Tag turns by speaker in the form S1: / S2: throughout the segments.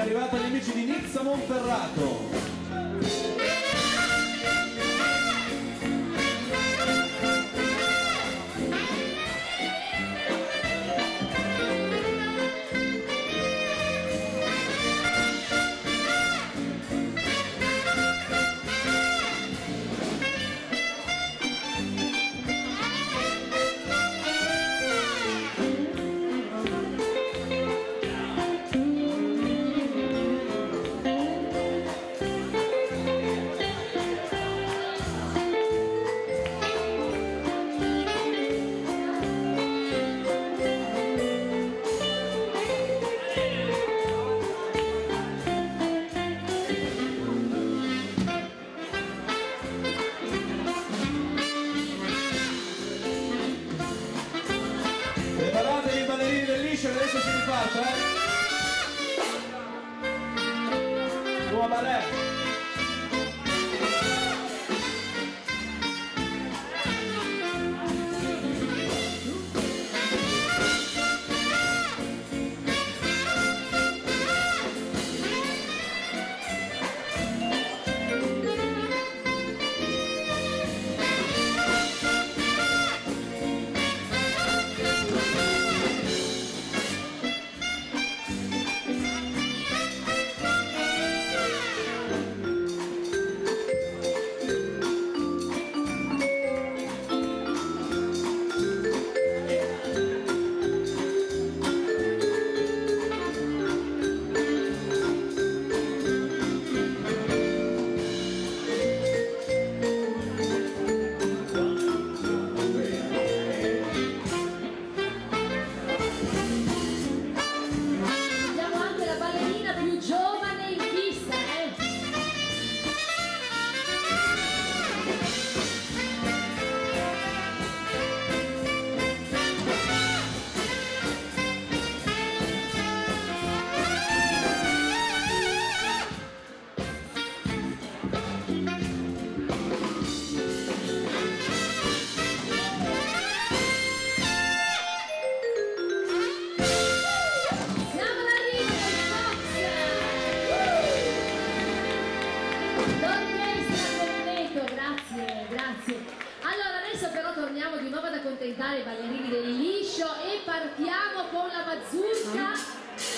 S1: arrivata agli amici di Nizza Monferrato. Preparatevi i ballerini del liscio che adesso si riparte, Nuova ballet.
S2: I ballerini del liscio e partiamo con la mazurka.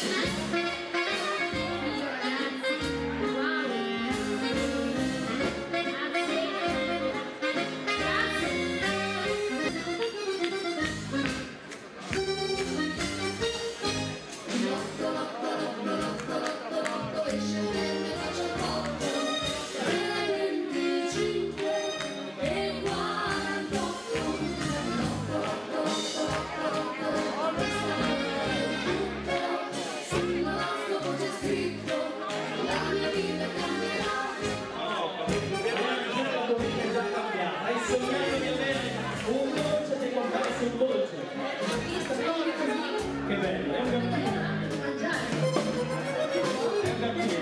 S1: Che bello, è un gattino. È un gattino.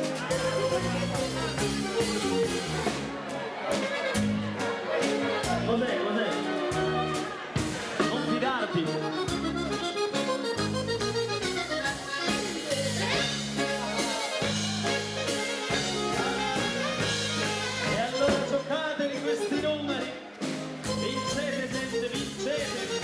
S1: Cos'è? Cos'è? Non fidarti. E allora giocatevi questi numeri. Vincete, gente, vincete.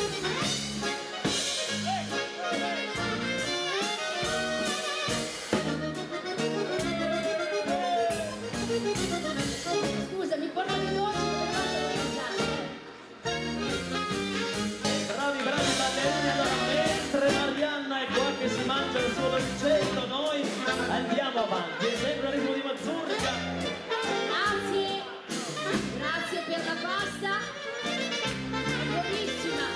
S2: Scusa, mi porta veloce.
S1: Bravi, bravi ballerini. Allora, mentre Marianna è qua che si mangia il suo dolcetto, noi andiamo avanti. È sempre un ritmo di mazurka.
S2: Grazie. Grazie per la pasta. Buonissima.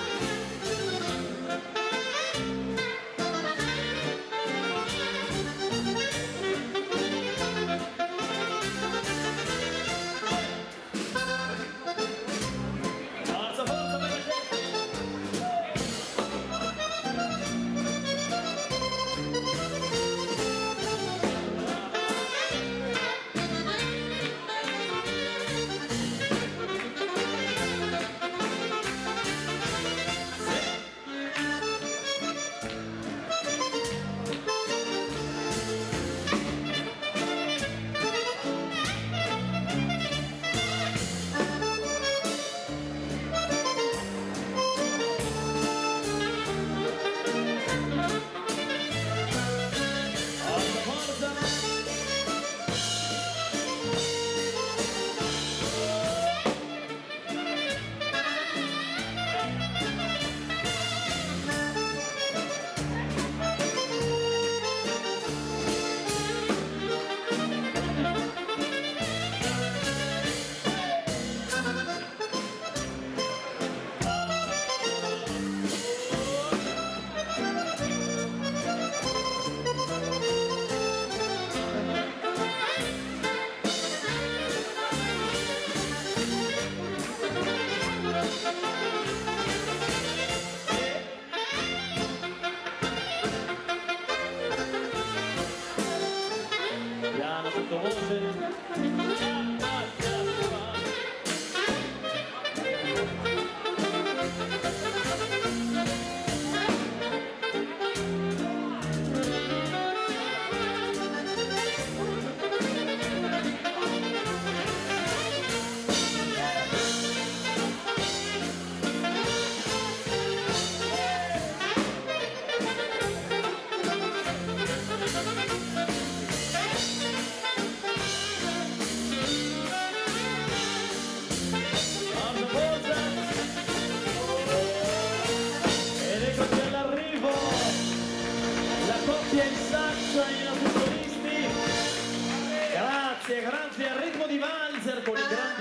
S1: nostri solisti. Grazie, grazie al ritmo di valzer con i grandi